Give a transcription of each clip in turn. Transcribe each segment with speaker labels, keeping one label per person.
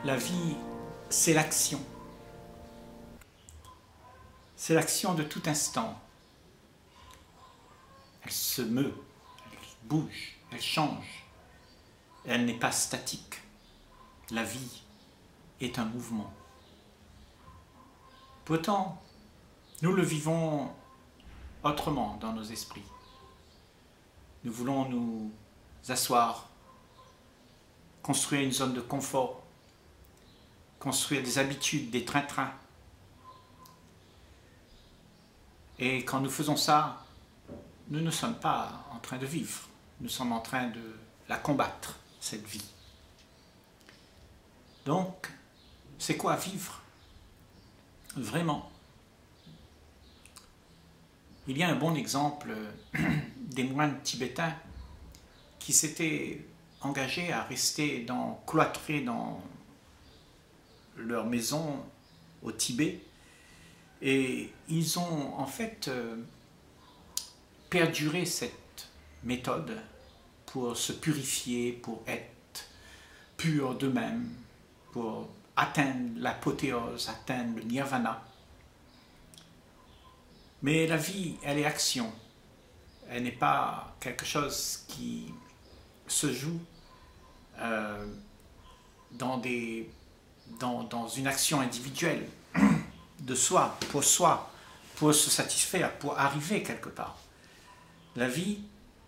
Speaker 1: La vie, c'est l'action. C'est l'action de tout instant. Elle se meut, elle bouge, elle change. Elle n'est pas statique. La vie est un mouvement. Pourtant, nous le vivons autrement dans nos esprits. Nous voulons nous asseoir, construire une zone de confort, construire des habitudes, des train-train. Et quand nous faisons ça, nous ne sommes pas en train de vivre, nous sommes en train de la combattre, cette vie. Donc, c'est quoi vivre? Vraiment. Il y a un bon exemple des moines tibétains qui s'étaient engagés à rester cloîtrés dans leur maison au Tibet, et ils ont en fait perduré cette méthode pour se purifier, pour être purs d'eux-mêmes, pour atteindre l'apothéose, atteindre le nirvana. Mais la vie, elle est action. Elle n'est pas quelque chose qui se joue dans une action individuelle de soi, pour se satisfaire, pour arriver quelque part. La vie,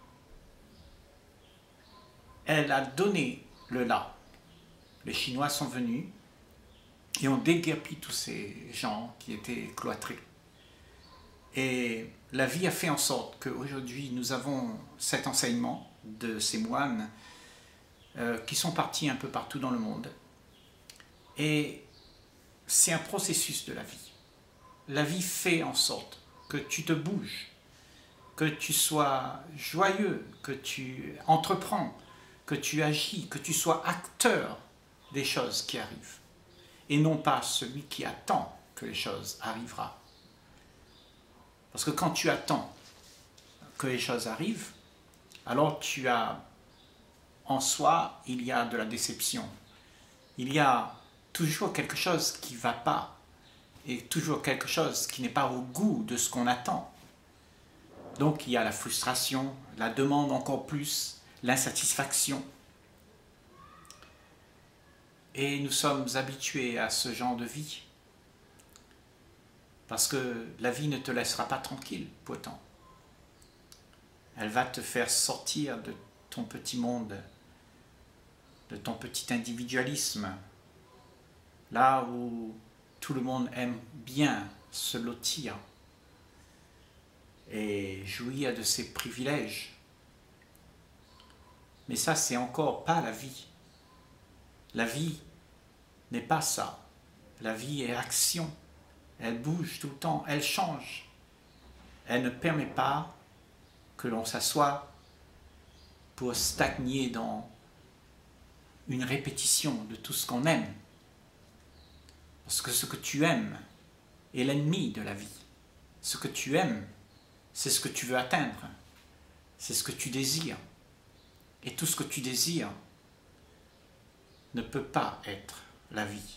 Speaker 1: elle a donné le là. Les Chinois sont venus et ont déguerpi tous ces gens qui étaient cloîtrés. Et la vie a fait en sorte qu'aujourd'hui nous avons cet enseignement de ces moines qui sont partis un peu partout dans le monde. Et c'est un processus de la vie. La vie fait en sorte que tu te bouges, que tu sois joyeux, que tu entreprends, que tu agis, que tu sois acteur des choses qui arrivent. Et non pas celui qui attend que les choses arriveront. Parce que quand tu attends que les choses arrivent, alors en soi, il y a de la déception. Il y a toujours quelque chose qui ne va pas, et toujours quelque chose qui n'est pas au goût de ce qu'on attend. Donc il y a la frustration, la demande encore plus, l'insatisfaction. Et nous sommes habitués à ce genre de vie. Parce que la vie ne te laissera pas tranquille, pourtant. Elle va te faire sortir de ton petit monde, de ton petit individualisme, là où tout le monde aime bien se lotir et jouir de ses privilèges. Mais ça, c'est encore pas la vie. La vie n'est pas ça. La vie est action. Elle bouge tout le temps, elle change. Elle ne permet pas que l'on s'assoie pour stagner dans une répétition de tout ce qu'on aime. Parce que ce que tu aimes est l'ennemi de la vie. Ce que tu aimes, c'est ce que tu veux atteindre. C'est ce que tu désires. Et tout ce que tu désires ne peut pas être la vie.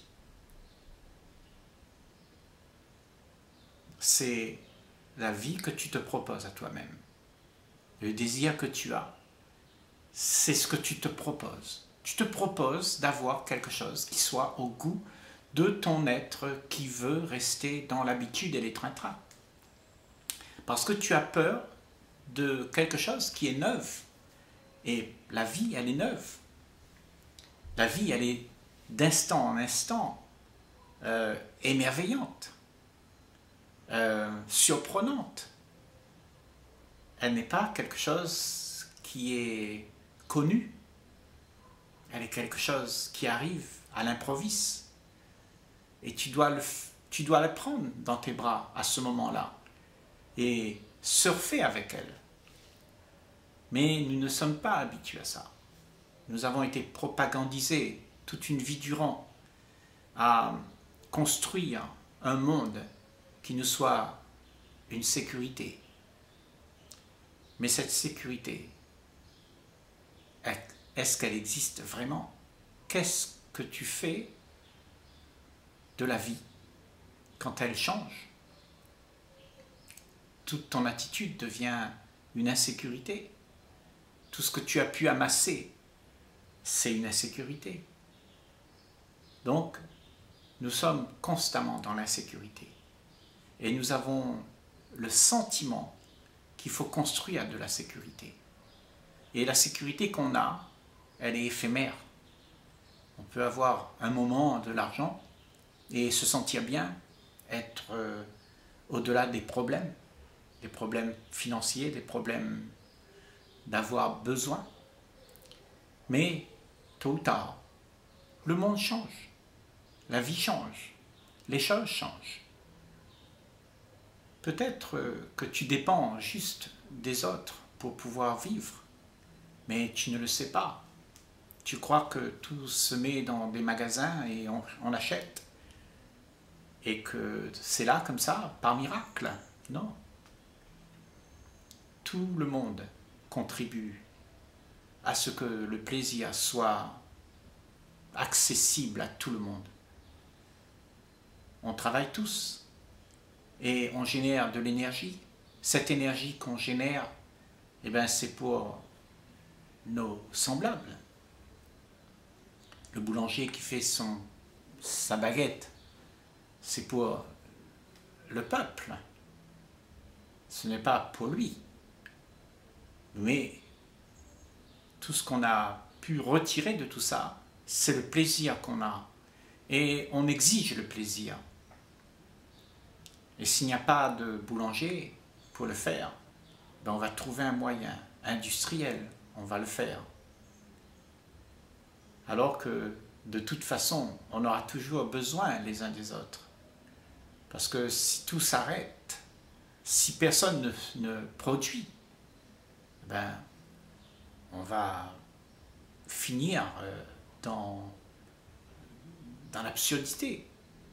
Speaker 1: C'est la vie que tu te proposes à toi-même. Le désir que tu as, c'est ce que tu te proposes. Tu te proposes d'avoir quelque chose qui soit au goût de ton être qui veut rester dans l'habitude et les train-train. Parce que tu as peur de quelque chose qui est neuf. Et la vie, elle est neuve. La vie, elle est d'instant en instant émerveillante. Surprenante. Elle n'est pas quelque chose qui est connu. Elle est quelque chose qui arrive à l'improviste. Et tu dois la prendre dans tes bras à ce moment-là et surfer avec elle. Mais nous ne sommes pas habitués à ça. Nous avons été propagandisés toute une vie durant à construire un monde qui nous soit une sécurité. Mais cette sécurité, est-ce qu'elle existe vraiment? Qu'est-ce que tu fais de la vie, quand elle change, toute ton attitude devient une insécurité. Tout ce que tu as pu amasser, c'est une insécurité. Donc, nous sommes constamment dans l'insécurité. Et nous avons le sentiment qu'il faut construire de la sécurité. Et la sécurité qu'on a, elle est éphémère. On peut avoir un moment de l'argent et se sentir bien, être au-delà des problèmes financiers, des problèmes d'avoir besoin. Mais tôt ou tard, le monde change, la vie change, les choses changent. Peut-être que tu dépends juste des autres pour pouvoir vivre, mais tu ne le sais pas. Tu crois que tout se met dans des magasins et on achète, et que c'est là comme ça, par miracle. Non. Tout le monde contribue à ce que le plaisir soit accessible à tout le monde. On travaille tous et on génère de l'énergie. Cette énergie qu'on génère, eh ben, c'est pour nos semblables. Le boulanger qui fait sa baguette, c'est pour le peuple. Ce n'est pas pour lui. Mais tout ce qu'on a pu retirer de tout ça, c'est le plaisir qu'on a. Et on exige le plaisir. Et s'il n'y a pas de boulanger pour le faire, ben on va trouver un moyen industriel, on va le faire. Alors que de toute façon, on aura toujours besoin les uns des autres. Parce que si tout s'arrête, si personne ne produit, ben, on va finir dans l'absurdité.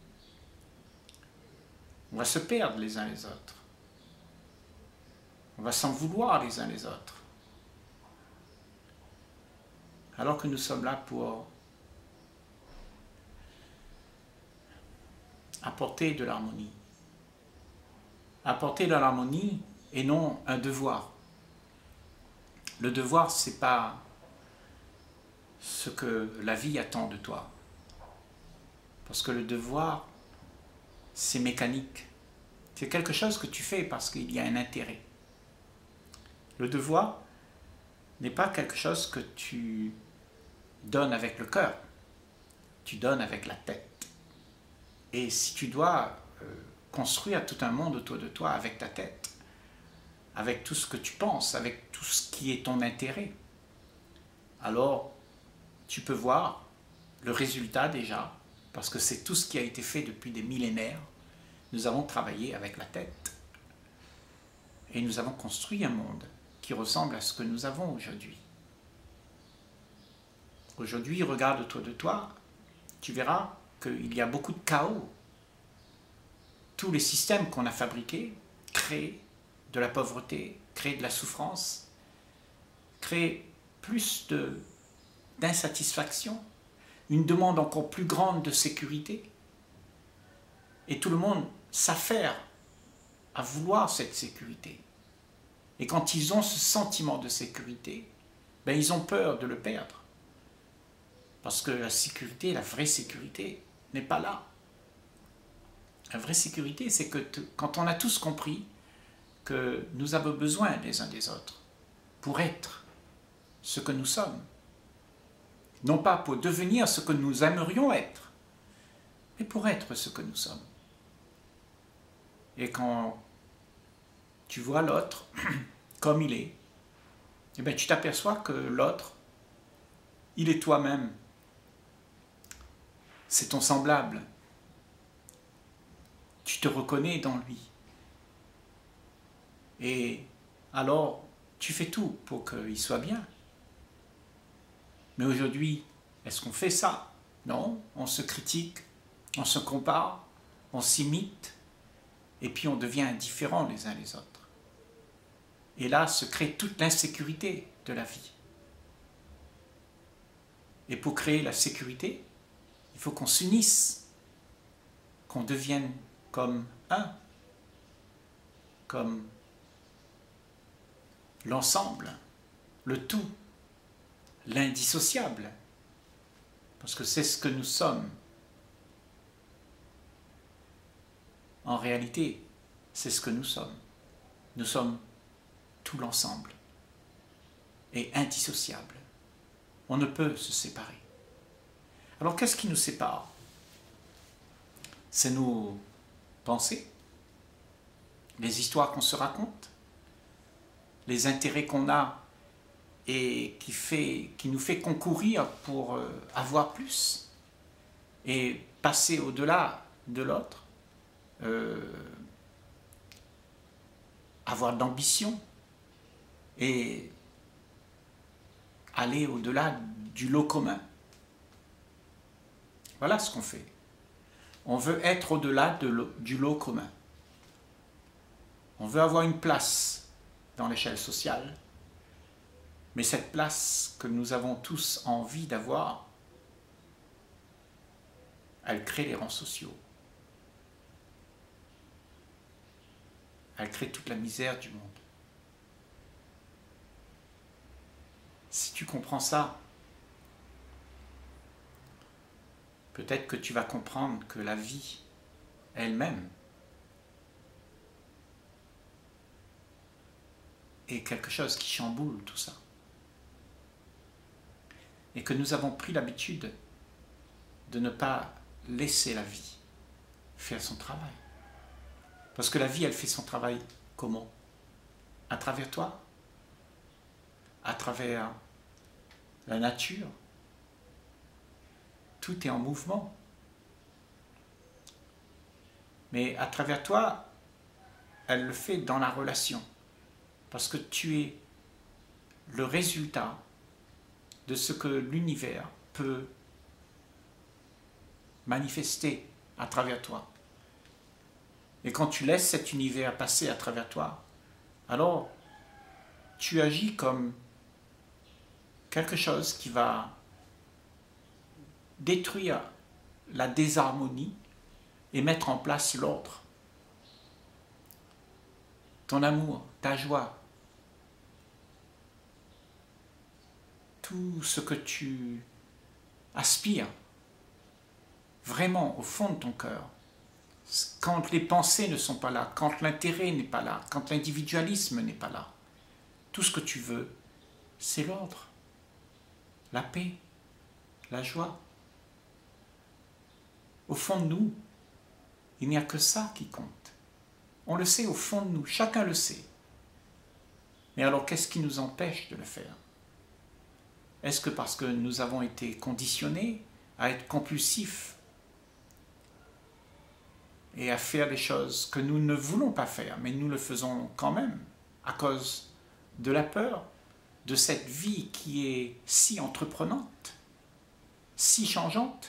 Speaker 1: On va se perdre les uns les autres. On va s'en vouloir les uns les autres. Alors que nous sommes là pour apporter de l'harmonie. Apporter de l'harmonie et non un devoir. Le devoir, ce n'est pas ce que la vie attend de toi. Parce que le devoir, c'est mécanique. C'est quelque chose que tu fais parce qu'il y a un intérêt. Le devoir n'est pas quelque chose que tu donnes avec le cœur. Tu donnes avec la tête. Et si tu dois construire tout un monde autour de toi avec ta tête, avec tout ce que tu penses, avec tout ce qui est ton intérêt, alors tu peux voir le résultat déjà, parce que c'est tout ce qui a été fait depuis des millénaires. Nous avons travaillé avec la tête et nous avons construit un monde qui ressemble à ce que nous avons aujourd'hui. Aujourd'hui, regarde autour de toi, tu verras qu'il y a beaucoup de chaos. Tous les systèmes qu'on a fabriqués créent de la pauvreté, créent de la souffrance, créent plus d'insatisfaction, une demande encore plus grande de sécurité. Et tout le monde s'affaire à vouloir cette sécurité. Et quand ils ont ce sentiment de sécurité, ben ils ont peur de le perdre. Parce que la sécurité, la vraie sécurité, n'est pas là. La vraie sécurité, c'est que quand on a tous compris que nous avons besoin les uns des autres pour être ce que nous sommes, non pas pour devenir ce que nous aimerions être, mais pour être ce que nous sommes. Et quand tu vois l'autre comme il est, eh bien, tu t'aperçois que l'autre, il est toi-même. C'est ton semblable. Tu te reconnais dans lui. Et alors, tu fais tout pour qu'il soit bien. Mais aujourd'hui, est-ce qu'on fait ça? Non, on se critique, on se compare, on s'imite, et puis on devient indifférents les uns les autres. Et là se crée toute l'insécurité de la vie. Et pour créer la sécurité, il faut qu'on s'unisse. qu'on devienne comme un, comme l'ensemble, le tout, l'indissociable, parce que c'est ce que nous sommes. En réalité, c'est ce que nous sommes. Nous sommes tout l'ensemble et indissociable. On ne peut se séparer. Alors qu'est-ce qui nous sépare? C'est nos pensées, les histoires qu'on se raconte, les intérêts qu'on a et qui nous fait concourir pour avoir plus et passer au-delà de l'autre, avoir de l'ambition et aller au-delà du lot commun. Voilà ce qu'on fait. On veut être au-delà du lot commun. On veut avoir une place dans l'échelle sociale, mais cette place que nous avons tous envie d'avoir, elle crée les rangs sociaux. Elle crée toute la misère du monde. Si tu comprends ça, peut-être que tu vas comprendre que la vie elle-même est quelque chose qui chamboule tout ça. Et que nous avons pris l'habitude de ne pas laisser la vie faire son travail. Parce que la vie, elle fait son travail comment? À travers toi, à travers la nature. Tout est en mouvement. Mais à travers toi, elle le fait dans la relation. Parce que tu es le résultat de ce que l'univers peut manifester à travers toi. Et quand tu laisses cet univers passer à travers toi, alors tu agis comme quelque chose qui va détruire la désharmonie et mettre en place l'ordre. Ton amour, ta joie, tout ce que tu aspires vraiment au fond de ton cœur, quand les pensées ne sont pas là, quand l'intérêt n'est pas là, quand l'individualisme n'est pas là, tout ce que tu veux, c'est l'ordre, la paix, la joie. Au fond de nous, il n'y a que ça qui compte. On le sait au fond de nous, chacun le sait. Mais alors qu'est-ce qui nous empêche de le faire? Est-ce que parce que nous avons été conditionnés à être compulsifs et à faire des choses que nous ne voulons pas faire, mais nous le faisons quand même à cause de la peur, de cette vie qui est si entreprenante, si changeante?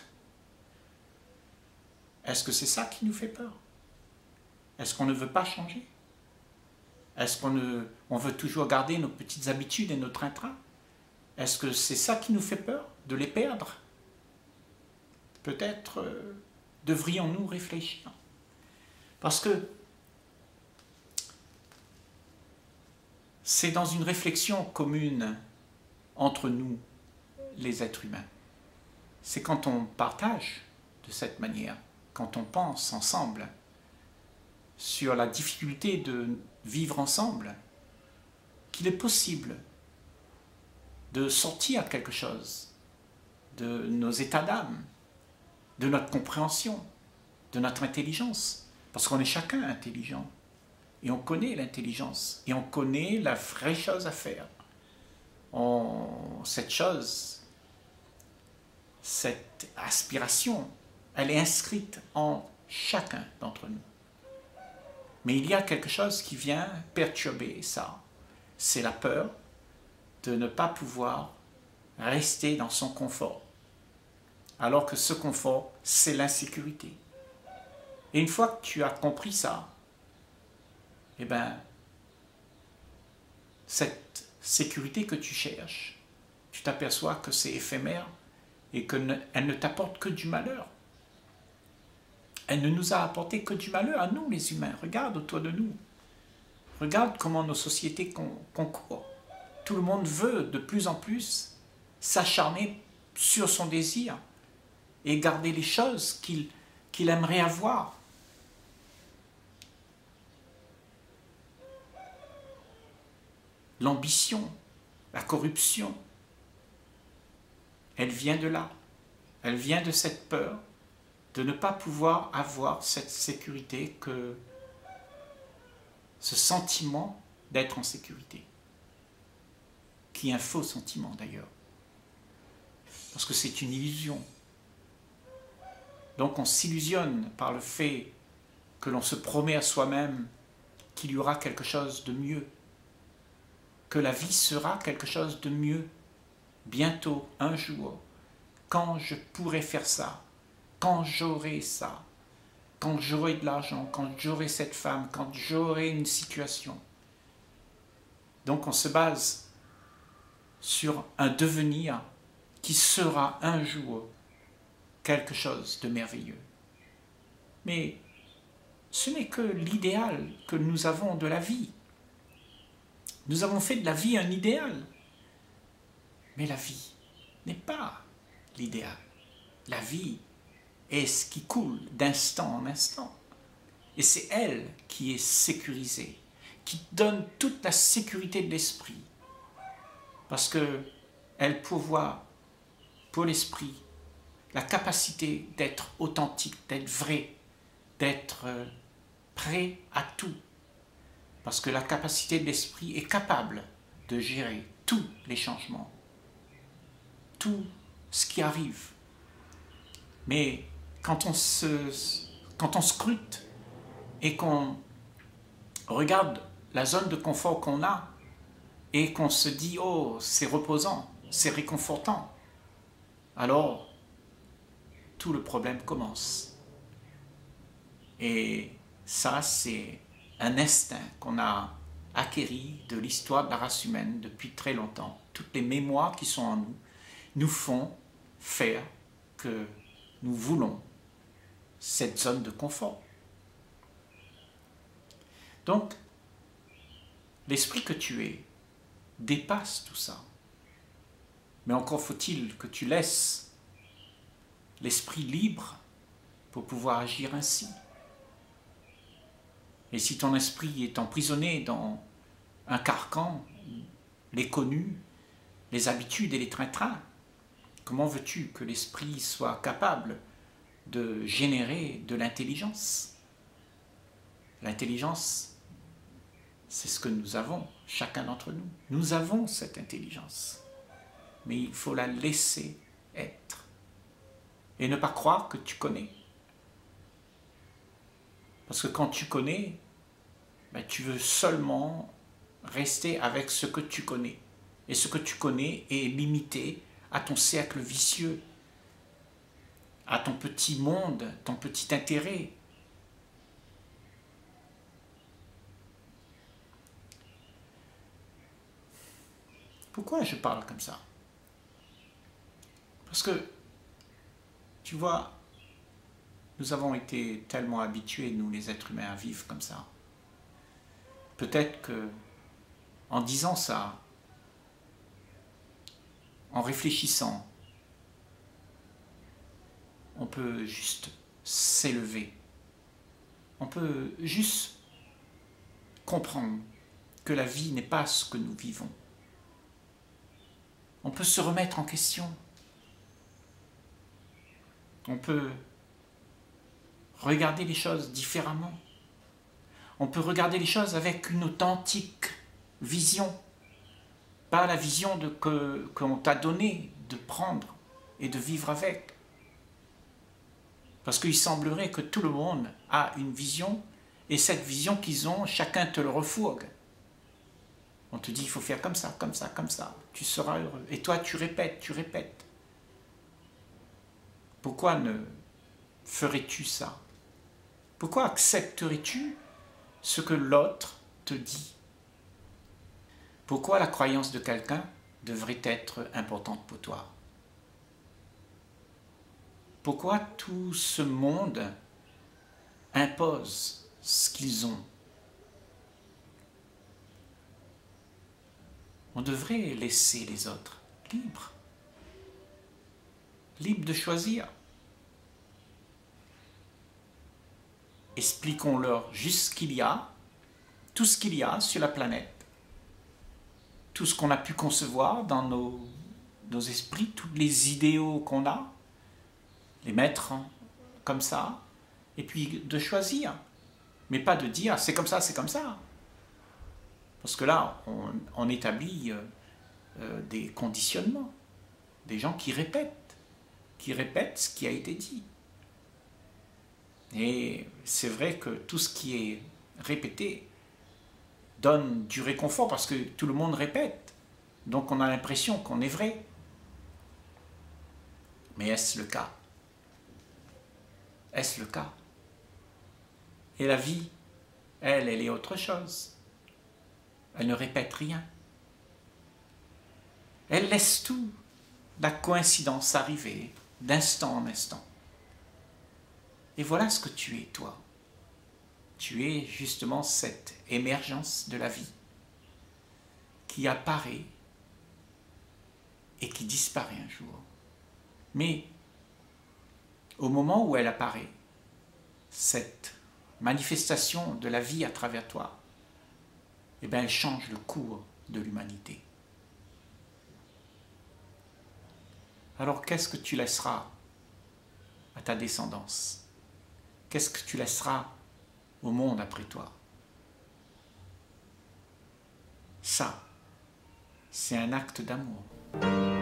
Speaker 1: Est-ce que c'est ça qui nous fait peur? Est-ce qu'on ne veut pas changer? Est-ce qu'on veut toujours garder nos petites habitudes et nos train-train? Est-ce que c'est ça qui nous fait peur, de les perdre? Peut-être devrions-nous réfléchir. Parce que c'est dans une réflexion commune entre nous, les êtres humains. C'est quand on partage de cette manière, quand on pense ensemble sur la difficulté de vivre ensemble, qu'il est possible de sortir quelque chose de nos états d'âme, de notre compréhension, de notre intelligence. Parce qu'on est chacun intelligent. Et on connaît l'intelligence. Et on connaît la vraie chose à faire. Cette chose, cette aspiration, elle est inscrite en chacun d'entre nous. Mais il y a quelque chose qui vient perturber ça. C'est la peur de ne pas pouvoir rester dans son confort. Alors que ce confort, c'est l'insécurité. Et une fois que tu as compris ça, eh bien, cette sécurité que tu cherches, tu t'aperçois que c'est éphémère et qu'elle ne t'apporte que du malheur. Elle ne nous a apporté que du malheur à nous, les humains. Regarde autour de nous. Regarde comment nos sociétés concourent. Tout le monde veut de plus en plus s'acharner sur son désir et garder les choses qu'il aimerait avoir. L'ambition, la corruption, elle vient de là. Elle vient de cette peur de ne pas pouvoir avoir cette sécurité, ce sentiment d'être en sécurité, qui est un faux sentiment d'ailleurs, parce que c'est une illusion. Donc on s'illusionne par le fait que l'on se promet à soi-même qu'il y aura quelque chose de mieux, que la vie sera quelque chose de mieux, bientôt, un jour, quand je pourrai faire ça, quand j'aurai ça, quand j'aurai de l'argent, quand j'aurai cette femme, quand j'aurai une situation. Donc on se base sur un devenir qui sera un jour quelque chose de merveilleux. Mais ce n'est que l'idéal que nous avons de la vie. Nous avons fait de la vie un idéal. Mais la vie n'est pas l'idéal. La vie est ce qui coule d'instant en instant. Et c'est elle qui est sécurisée, qui donne toute la sécurité de l'esprit. Parce qu'elle pourvoit pour l'esprit la capacité d'être authentique, d'être vrai, d'être prêt à tout. Parce que la capacité de l'esprit est capable de gérer tous les changements, tout ce qui arrive. Mais quand on scrute et qu'on regarde la zone de confort qu'on a et qu'on se dit « Oh, c'est reposant, c'est réconfortant », alors tout le problème commence. Et ça, c'est un instinct qu'on a acquéri de l'histoire de la race humaine depuis très longtemps. Toutes les mémoires qui sont en nous nous font faire que nous voulons cette zone de confort. Donc, l'esprit que tu es dépasse tout ça. Mais encore faut-il que tu laisses l'esprit libre pour pouvoir agir ainsi. Et si ton esprit est emprisonné dans un carcan, les connus, les habitudes et les trains-trains, comment veux-tu que l'esprit soit capable de générer de l'intelligence? L'intelligence, c'est ce que nous avons, chacun d'entre nous. Nous avons cette intelligence, mais il faut la laisser être. Et ne pas croire que tu connais. Parce que quand tu connais, ben, tu veux seulement rester avec ce que tu connais. Et ce que tu connais est limité à ton cercle vicieux, à ton petit monde, ton petit intérêt. Pourquoi je parle comme ça? Parce que, tu vois, nous avons été tellement habitués, nous les êtres humains, à vivre comme ça. Peut-être que, en disant ça, en réfléchissant, on peut juste s'élever. On peut juste comprendre que la vie n'est pas ce que nous vivons. On peut se remettre en question. On peut regarder les choses différemment. On peut regarder les choses avec une authentique vision. Pas la vision qu'on t'a donnée de prendre et de vivre avec. Parce qu'il semblerait que tout le monde a une vision, et cette vision qu'ils ont, chacun te le refourgue. On te dit, il faut faire comme ça, comme ça, comme ça. Tu seras heureux. Et toi, tu répètes, tu répètes. Pourquoi ne ferais-tu ça? Pourquoi accepterais-tu ce que l'autre te dit? Pourquoi la croyance de quelqu'un devrait être importante pour toi? Pourquoi tout ce monde imposent ce qu'ils ont. On devrait laisser les autres libres, libres de choisir. Expliquons-leur juste ce qu'il y a, tout ce qu'il y a sur la planète, tout ce qu'on a pu concevoir dans nos esprits, tous les idéaux qu'on a, les mettre comme ça, et puis de choisir, mais pas de dire c'est comme ça, c'est comme ça. Parce que là, on établit des conditionnements, des gens qui répètent ce qui a été dit. Et c'est vrai que tout ce qui est répété donne du réconfort parce que tout le monde répète. Donc on a l'impression qu'on est vrai. Mais est-ce le cas? Est-ce le cas? Et la vie, elle est autre chose. Elle ne répète rien. Elle laisse tout, la coïncidence arriver, d'instant en instant. Et voilà ce que tu es, toi. Tu es justement cette émergence de la vie qui apparaît et qui disparaît un jour. Mais au moment où elle apparaît, cette manifestation de la vie à travers toi, eh bien, elle change le cours de l'humanité. Alors qu'est-ce que tu laisseras à ta descendance? Qu'est-ce que tu laisseras au monde après toi? Ça, c'est un acte d'amour.